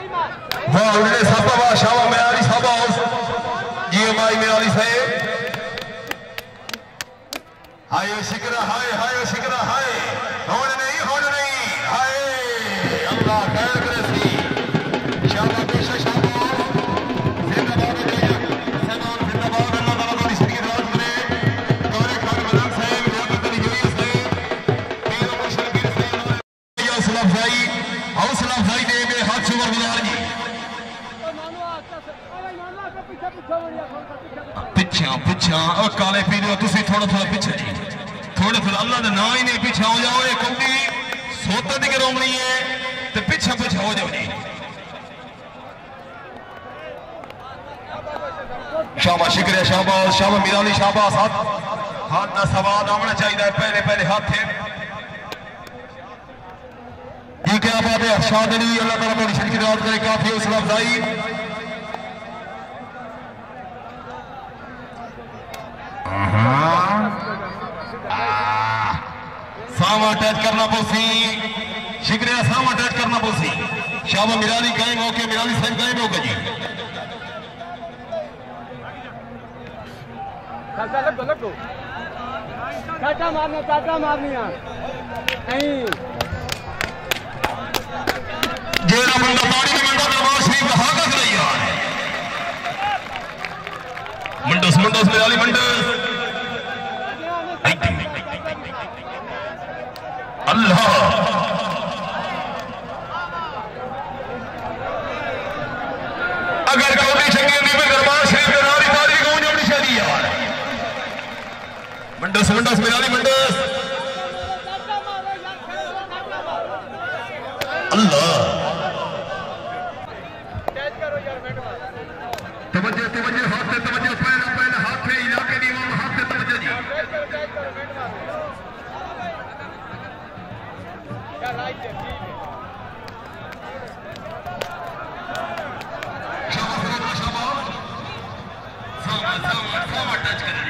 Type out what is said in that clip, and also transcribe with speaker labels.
Speaker 1: वाह उन्हें साबा वाह शाबा मेराली साबा GMI मेराली से हाय शिकरा हाय शिकरा हाय होने नहीं हाय अल्लाह खैर करे सी शाबा पेशा शाबा जिंदाबाद सलाम जिंदाबाद अल्लाह ताला की शरीर राज करे तोरे खान मदन साहब लियाकत अली जोई से पीर मुशरफी से हौसला अफजाई दे में हाथ शुगर गुजार जी पिछा काले पीने तुसी थोड़ा पिछे जी थोड़े अल्लाह का ना ही नहीं पिछा हो जाओ ये कौड़ी सोता दी रोमनी है तो पिछा हो जाओ जी शाबाश शुक्रिया शाबाश मिराली शाबाश हाथ का सवाल आना चाहिए पहले हाथ थे ये क्या बात है अरशाद अली अल्लाह ताला को शरीक राज करे काफी हौसला अफजाई सामा अटैच करना पोसी शुक्रिया सामा अटैच करना पोसी शाबा मिराली कायम होके मिराली साहब कायम होके जी
Speaker 2: लगो चाचा मारनी नहीं
Speaker 1: जेड़ा बंदा पानी में मंडा दरबार शरीफ हाकत नहीं यार मंडस मिराली मंडस अल्लाह अगर कौड़ी चंगी नहीं में दरबार शरीफ के नारी तारी कौन अपनी शादी यार मंडस मिराली मंडस अल्लाह तवज्जो हाथ से तवज्जो पहले हाथ पे इलाके दी इमाम हाथ से तवज्जो जी शाबाश टच करें